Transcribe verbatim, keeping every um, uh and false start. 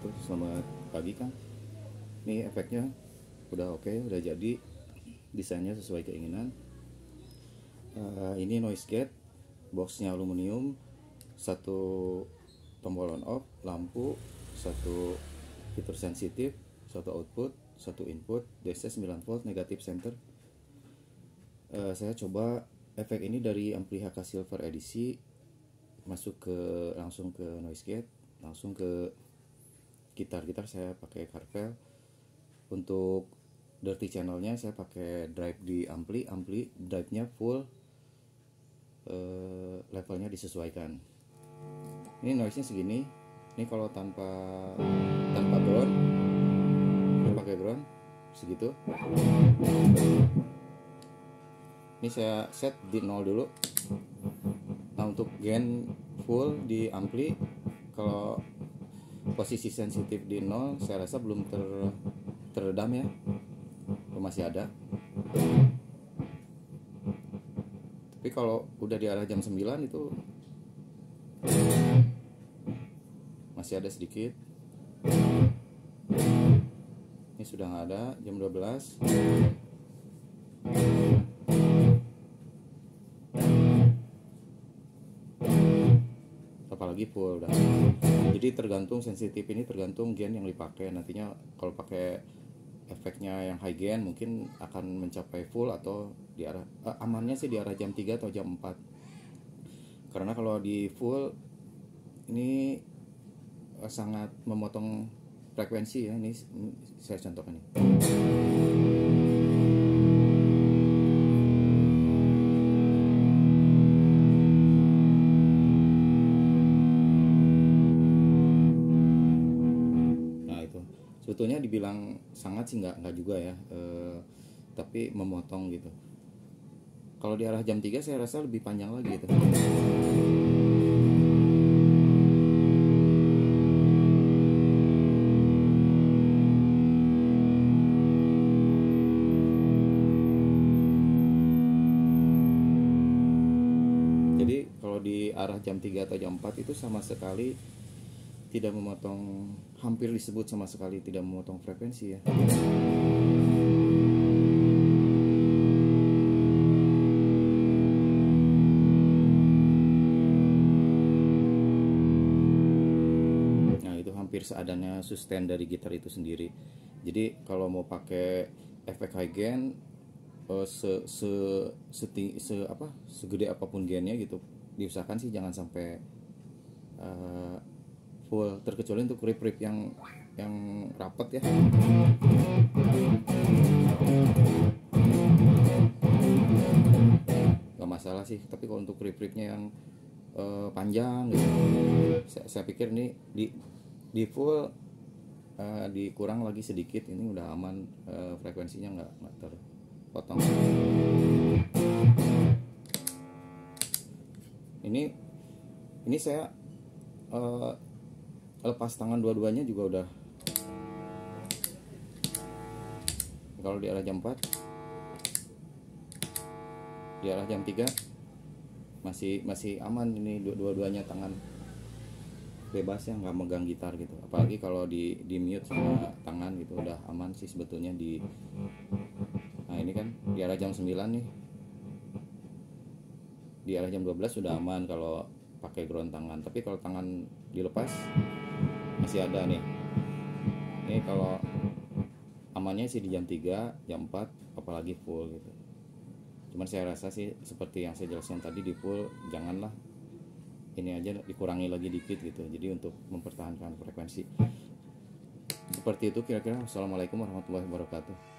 wabarakatuh. Selamat pagi Kang. Ini efeknya udah oke, udah jadi, desainnya sesuai keinginan. Uh, ini noise gate, boxnya aluminium, satu tombol on off, lampu, satu fitur sensitif, satu output, satu input, D C sembilan volt, negatif center. Uh, saya coba efek ini dari ampli H K Silver edisi, masuk ke langsung ke noise gate, langsung ke gitar-gitar saya pakai Carvel. Untuk dirty channelnya saya pakai drive di ampli, ampli drive-nya full, uh, levelnya disesuaikan. Ini noise-nya segini. Ini kalau tanpa tanpa ground, pakai ground segitu. Ini saya set di nol dulu. Nah, untuk gain full di ampli, kalau posisi sensitif di nol, saya rasa belum ter teredam ya, masih ada. Tapi kalau udah di arah jam sembilan itu masih ada sedikit. Ini sudah nggak ada. Jam dua belas, apalagi full udah. Jadi tergantung sensitif ini, tergantung gain yang dipakai. Nantinya kalau pakai efeknya yang high gain mungkin akan mencapai full, atau di arah eh, amannya sih di arah jam tiga atau jam empat. Karena kalau di full ini eh, sangat memotong frekuensi ya. Ini, ini saya contohkan nih. Sebetulnya dibilang sangat sih nggak nggak juga ya, e, tapi memotong gitu. Kalau di arah jam tiga saya rasa lebih panjang lagi gitu. Jadi kalau di arah jam tiga atau jam empat itu sama sekali tidak memotong, hampir disebut sama sekali tidak memotong frekuensi ya. Nah, itu hampir seadanya sustain dari gitar itu sendiri. Jadi kalau mau pakai efek high gain, se se se, se apa segede apapun gainnya gitu, diusahakan sih jangan sampai uh, full, terkecuali untuk rip-rip yang yang rapet ya. Gak masalah sih, tapi kalau untuk rip-ripnya yang uh, panjang gitu, saya, saya pikir ini di di full, uh, dikurang lagi sedikit, ini udah aman, uh, frekuensinya nggak nggak terpotong. Ini ini saya uh, lepas tangan dua-duanya juga udah. Kalau di arah jam empat, di arah jam tiga masih masih aman. Ini dua-duanya tangan bebas ya, nggak megang gitar gitu. Apalagi kalau di di mute sama tangan gitu udah aman sih sebetulnya di. Nah, ini kan di arah jam sembilan nih, di arah jam dua belas sudah aman kalau pakai ground tangan. Tapi kalau tangan dilepas masih ada nih. Ini kalau amannya sih di jam tiga, jam empat, apalagi full gitu. Cuman saya rasa sih seperti yang saya jelaskan tadi, di full janganlah, ini aja dikurangi lagi dikit gitu. Jadi untuk mempertahankan frekuensi. Seperti itu kira-kira. Wassalamualaikum warahmatullahi wabarakatuh.